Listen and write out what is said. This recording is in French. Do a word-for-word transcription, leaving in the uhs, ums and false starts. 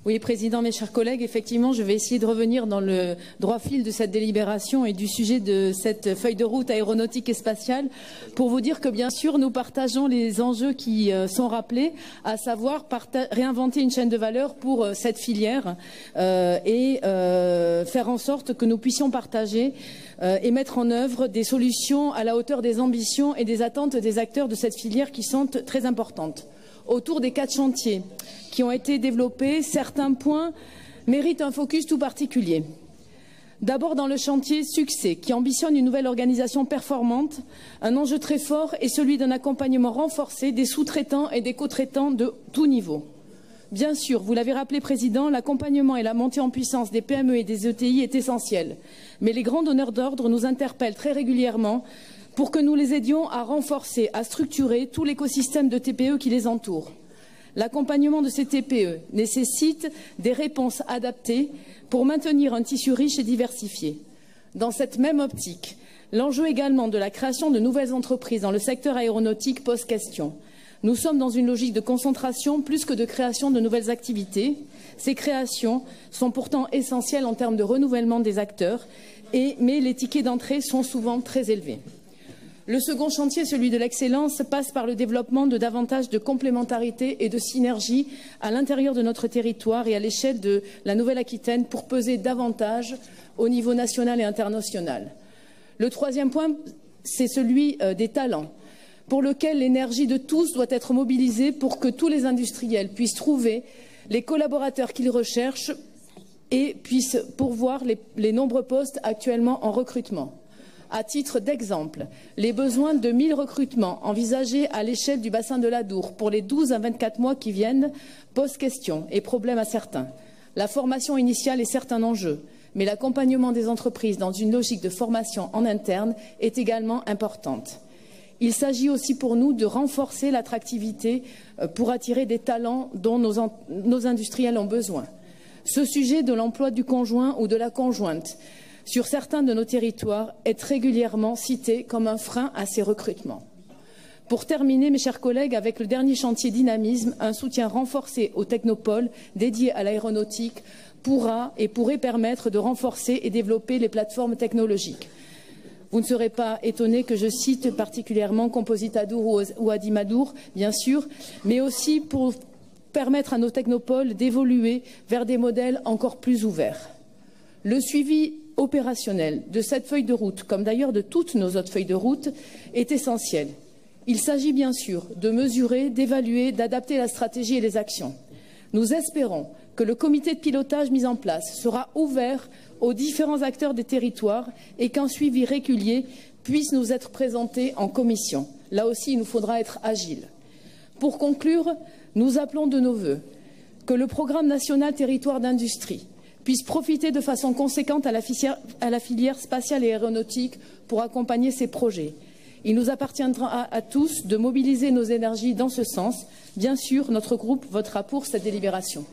Oui, Président, mes chers collègues, effectivement, je vais essayer de revenir dans le droit fil de cette délibération et du sujet de cette feuille de route aéronautique et spatiale pour vous dire que, bien sûr, nous partageons les enjeux qui sont rappelés, à savoir réinventer une chaîne de valeur pour cette filière euh, et euh, faire en sorte que nous puissions partager euh, et mettre en œuvre des solutions à la hauteur des ambitions et des attentes des acteurs de cette filière qui sont très importantes. Autour des quatre chantiers qui ont été développés, certains points méritent un focus tout particulier. D'abord dans le chantier Succès, qui ambitionne une nouvelle organisation performante, un enjeu très fort est celui d'un accompagnement renforcé des sous-traitants et des co-traitants de tout niveau. Bien sûr, vous l'avez rappelé, Président, l'accompagnement et la montée en puissance des P M E et des E T I est essentiel. Mais les grands donneurs d'ordre nous interpellent très régulièrement pour que nous les aidions à renforcer, à structurer tout l'écosystème de T P E qui les entoure. L'accompagnement de ces T P E nécessite des réponses adaptées pour maintenir un tissu riche et diversifié. Dans cette même optique, l'enjeu également de la création de nouvelles entreprises dans le secteur aéronautique pose question. Nous sommes dans une logique de concentration plus que de création de nouvelles activités. Ces créations sont pourtant essentielles en termes de renouvellement des acteurs, et, mais les tickets d'entrée sont souvent très élevés. Le second chantier, celui de l'excellence, passe par le développement de davantage de complémentarité et de synergie à l'intérieur de notre territoire et à l'échelle de la Nouvelle-Aquitaine pour peser davantage au niveau national et international. Le troisième point, c'est celui des talents, pour lequel l'énergie de tous doit être mobilisée pour que tous les industriels puissent trouver les collaborateurs qu'ils recherchent et puissent pourvoir les, les nombreux postes actuellement en recrutement. À titre d'exemple, les besoins de mille recrutements envisagés à l'échelle du bassin de l'Adour pour les douze à vingt-quatre mois qui viennent posent question et problème à certains. La formation initiale est certes un enjeu, mais l'accompagnement des entreprises dans une logique de formation en interne est également importante. Il s'agit aussi pour nous de renforcer l'attractivité pour attirer des talents dont nos, nos industriels ont besoin. Ce sujet de l'emploi du conjoint ou de la conjointe sur certains de nos territoires est régulièrement cité comme un frein à ces recrutements. Pour terminer, mes chers collègues, avec le dernier chantier Dynamisme, un soutien renforcé aux technopoles dédiés à l'aéronautique pourra et pourrait permettre de renforcer et développer les plateformes technologiques. Vous ne serez pas étonnés que je cite particulièrement Compositadour ou Adimadour, bien sûr, mais aussi pour permettre à nos technopoles d'évoluer vers des modèles encore plus ouverts. Le suivi opérationnel de cette feuille de route, comme d'ailleurs de toutes nos autres feuilles de route, est essentiel. Il s'agit bien sûr de mesurer, d'évaluer, d'adapter la stratégie et les actions. Nous espérons que le comité de pilotage mis en place sera ouvert aux différents acteurs des territoires et qu'un suivi régulier puisse nous être présenté en commission. Là aussi, il nous faudra être agile. Pour conclure, nous appelons de nos vœux que le programme national territoire d'industrie puisse profiter de façon conséquente à la, filière, à la filière spatiale et aéronautique pour accompagner ces projets. Il nous appartiendra à, à tous de mobiliser nos énergies dans ce sens. Bien sûr, notre groupe votera pour cette délibération.